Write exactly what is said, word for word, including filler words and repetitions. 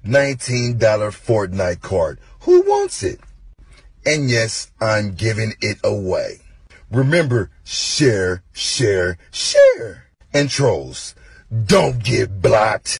nineteen dollar Fortnite card. Who wants it? And yes, I'm giving it away. Remember, share, share, share. And trolls, don't get blocked.